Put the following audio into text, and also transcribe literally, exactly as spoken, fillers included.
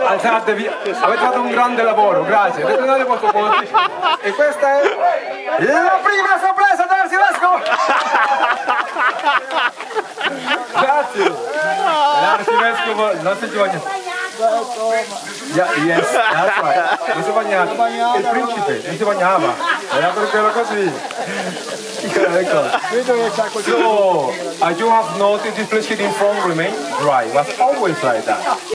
alzatevi, avete fatto un grande lavoro, grazie, ritornate molto forti. E questa è la prima sorpresa dell'arcivescovo! Grazie! L'arcivescovo non si bagna. Yeah, yes, that's right. Non si bagnava. Il principe non si bagnava. Era perché era così. Ecco. So, as you have noticed, this place in front remains dry. It was always like that.